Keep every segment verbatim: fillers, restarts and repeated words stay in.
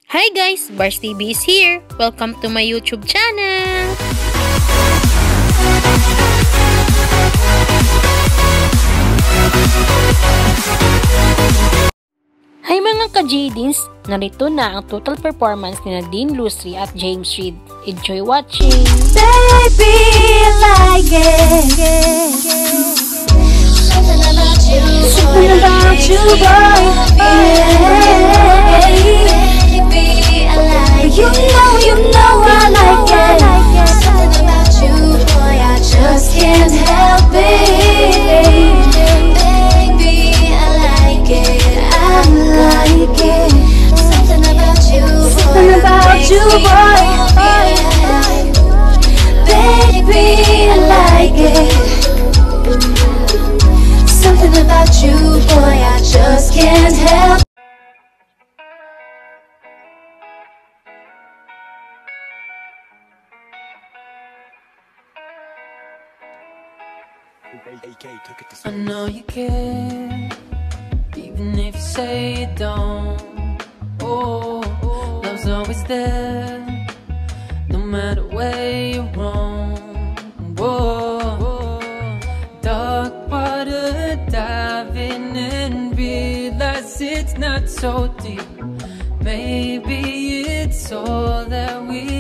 Hi guys, Bars T V is here. Welcome to my YouTube channel. Hi mga ka-J-Deans! Narito na ang total performance ni Dean Lusri at James Reid. Enjoy watching! Baby, I like it. Something about you, something about you, boy. Baby, I like it. You know, you know I like it. Something about you, boy, I just can't help it. Baby, I like it. I like it. Something about you, something about you, boy. Baby, I like it. Something about you, boy, I just can't help. I know you care, even if you say you don't. Oh, love's always there, no matter where you're wrong. Whoa, dark water, dive in and realize it's not so deep. Maybe it's all that we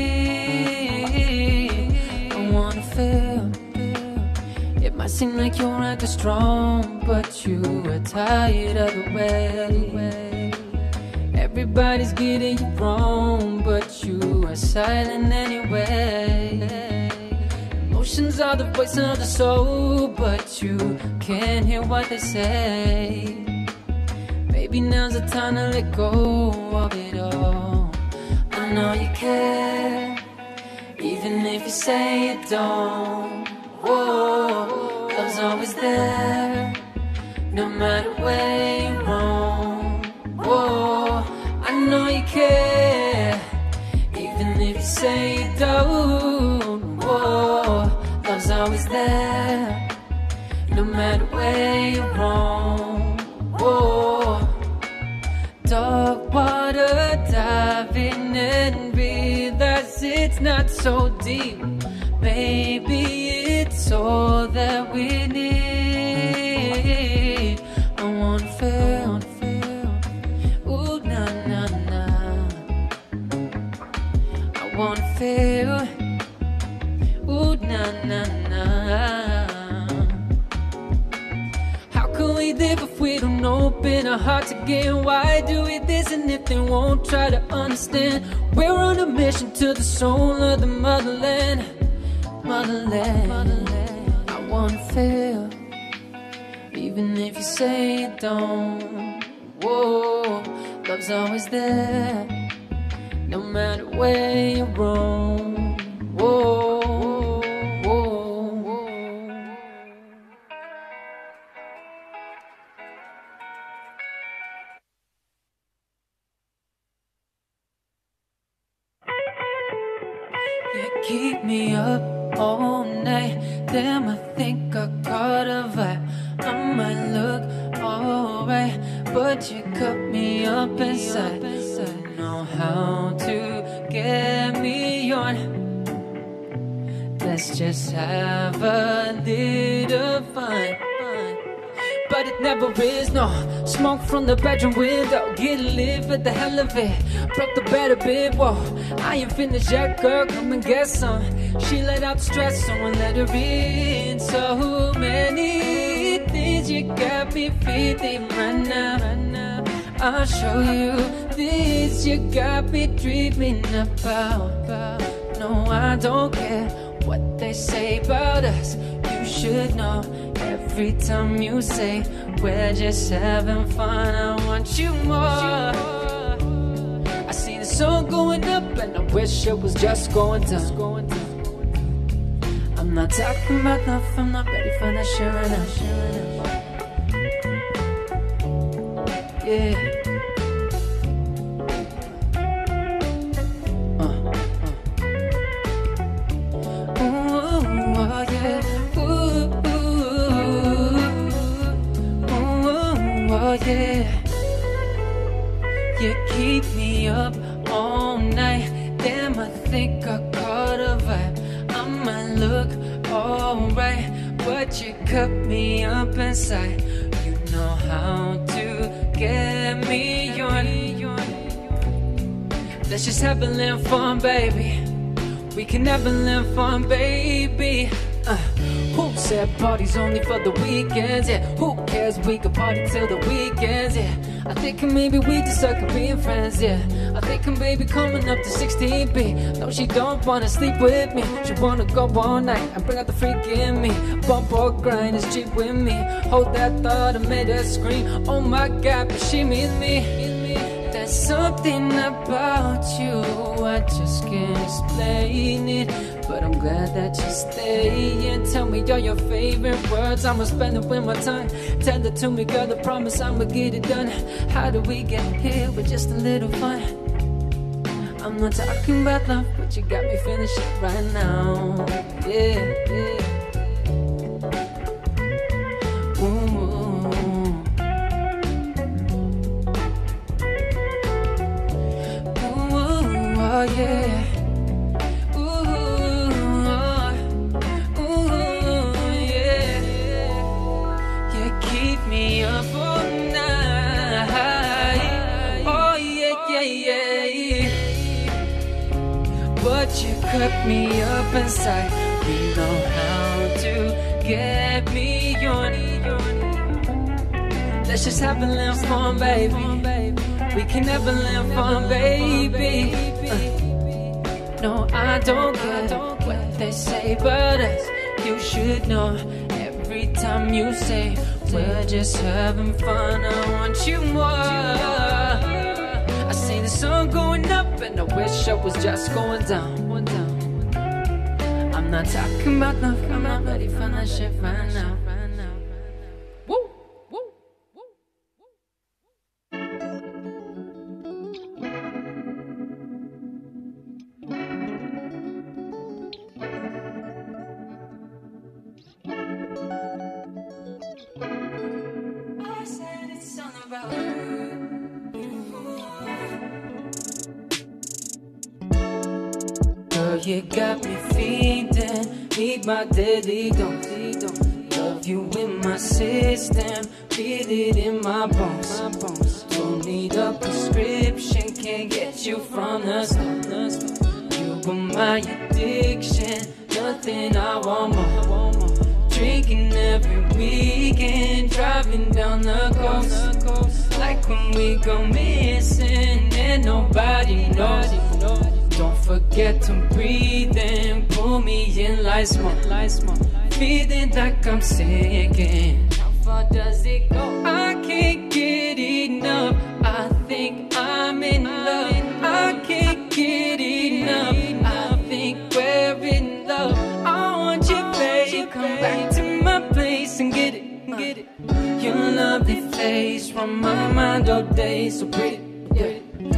need. I wanna feel. It might seem like you're acting strong, but you are tired of the way. Everybody's getting you wrong, but you are silent anyway. Emotions are the voice of the soul, but you can't hear what they say. Maybe now's the time to let go of it all. I know you care, even if you say you don't. Whoa, love's always there, no matter where you're wrong. Whoa, I know you care, even if you say you don't. Whoa, love's always there, no matter where you're wrong. Whoa, dark water, dive in and realize it's not so deep. Maybe it's all that we need. I wanna feel, feel, ooh, nah, nah, nah. I wanna feel, ooh, nah, nah, nah. How can we live if we don't open our hearts again? Why do we this and if they won't try to understand? We're on a mission to the soul of the motherland. Motherland, motherland, I wanna feel, even if you say you don't. Whoa, love's always there, no matter where you're wrong. Whoa, whoa, whoa. You keep me up all night, damn, I think I caught a vibe. I might look alright, but you cut me up inside. Don't know how to get me on. Let's just have a little fun. But it never is, no. Smoke from the bedroom window, get lit for the hell of it. Broke the bed a bit, whoa. I ain't finished yet, girl, come and get some. She let out the stress, someone let her in. So many things you got me feeling right now, right now. I'll show you this you got me dreaming about. No, I don't care what they say about us. You should know, every time you say we're just having fun, I want you more. I see the sun going up and I wish it was just going down. I'm not talking about love, I'm not ready for that shit right now. Yeah. Uh, uh. Ooh, oh yeah. Ooh, ooh, ooh, oh yeah. You keep me up all night. Damn, I think I caught a vibe. I might look alright, but you cut me up inside. You know how to get me on. Let's just have a little fun, baby. We can have a little fun, baby. Uh, who said parties only for the weekends? Yeah, who cares? We can party till the weekends. Yeah, I think maybe we just suck at being friends. Yeah, I think maybe coming up to sixteen B. No, she don't wanna sleep with me. She wanna go all night and bring out the freak in me. Bump or grind is cheap with me. Hold that thought and made her scream. Oh my God, but she means me. There's something about you, I just can't explain it. But I'm glad that you stay and tell me all your favorite words. I'ma spend it with my tongue. Tell it to me, girl, I promise I'ma get it done. How do we get here with just a little fun? I'm not talking about love, but you got me feeling shit right now. Yeah, yeah. Ooh. Oh yeah, ooh, oh, ooh, yeah, you keep me up all night. Oh yeah, yeah, yeah. But you cut me up inside. You know how to get me on. Let's just have a little fun, baby. We can have a little fun, baby. Uh, no, I don't care what they say about us. You should know every time you say we're just having fun. I want you more. I see the sun going up and I wish I was just going down. I'm not talking about nothing. I'm not ready for that shit right now. Woo! Girl, you got me feeding, need my daily dose. Love you in my system, feel it in my bones. Don't need a prescription, can't get you from the store. You were my addiction, nothing I want more. Drinking every weekend, driving down the coast. Like when we go missing and nobody knows. Don't forget to breathe and pull me in like smoke. Feeling like I'm sinking. How far does it go? I can't get enough. I think I'm in love. I can't get enough. I think we're in love. I want you, babe. Come back to my place and get it, get it. Your lovely face from my mind all day, so pretty. Yeah.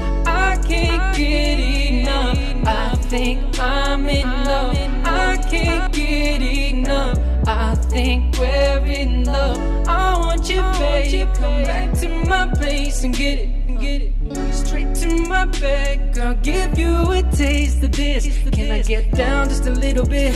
I can't get enough. I think I'm in love. I can't get enough. I think we're in love. I want you, babe. Come back to my place and get it, get it. Straight to my bed, girl. Give you a taste of this. Can I get down just a little bit?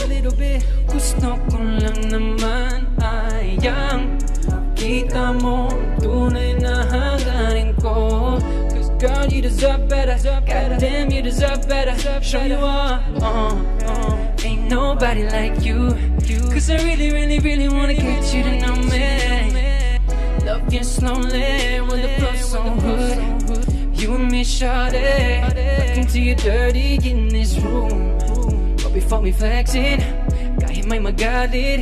Gusto ko lang naman ay ang kita mo, tunay na hangarin ko. Girl, you deserve better. Goddamn, you deserve better. Show you are. Uh, uh, ain't nobody like you. Cause I really, really, really wanna get you to know me. Love you slowly with the flow so good. You and me, shawty. Look into you dirty in this room. But before we flex it, kahit may magalit,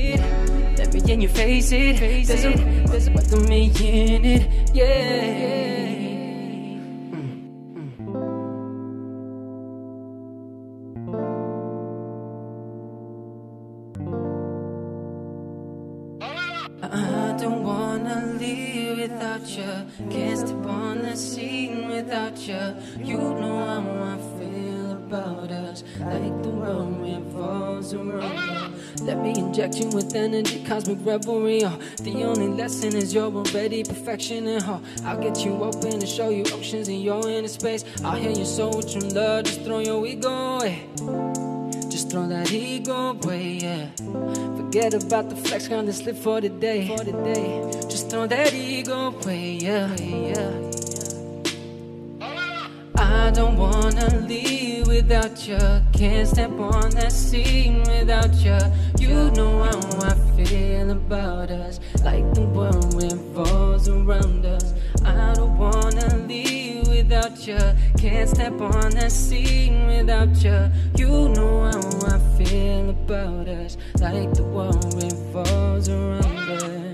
let me in your face it. There's a, there's a part of me in it. Yeah. I don't wanna live without you. Can't step on the scene without you. You know how I feel about us, like the world revolves around us. Let me inject you with energy, cosmic revelry. Oh, the only lesson is you're already perfection, and oh, I'll get you open and show you oceans in your inner space. I'll heal your soul with your love. Just throw your ego away. Just throw that ego away, yeah. Forget about the flex, gonna slip for the day. For the day. Just throw that ego away, yeah, yeah. I don't wanna leave without you. Can't step on that scene without you. You know how I feel about us, like the world revolves around us. I don't wanna leave without you. Can't step on that scene without you. You know how I feel about us, like the world revolves around us.